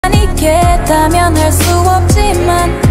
있겠다면 할 수 없지만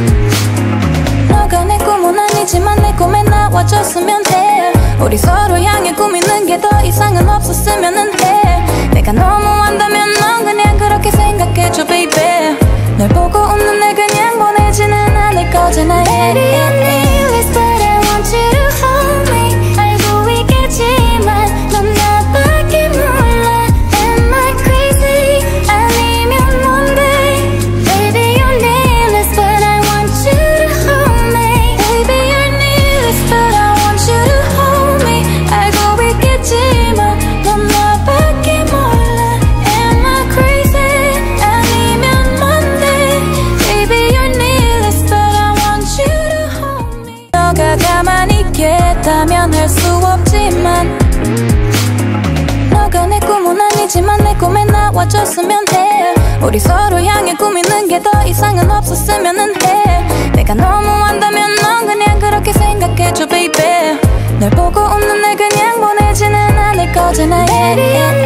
너가 내 꿈은 아니지만 내 꿈에 나와줬으면 해. 우리 서로 향해 꾸미는 게 더 이상은 없었으면 해. 내가 너무 한다면 넌 그냥 그렇게 생각해줘 baby. 널 보고 웃는 날 그냥 보내지는 않을 거잖아. Baby I need this but I want you to hold me. 알고 있겠지만 넌 나밖에 몰라. Am I crazy? 아니면 뭔데? Baby you're needless but I want you to hold me. Baby you're needless but I want you to hold me. 알고 있겠지만 넌 나밖에 몰라. Am I crazy? 아니면 뭔데? Baby you're needless but I want you to hold me. 너가 가만히 있겠다면 할 수 없지만 너가 내 꿈은 아니지만 내 꿈에 나와줬으면 해. 우리 서로 향해 꾸미는 게 더 이상은 없었으면 해. 내가 너무 한다면 넌 그냥 그렇게 생각해줘 baby. 널 보고 웃는 날 그냥 보내지는 않을 거잖아. Baby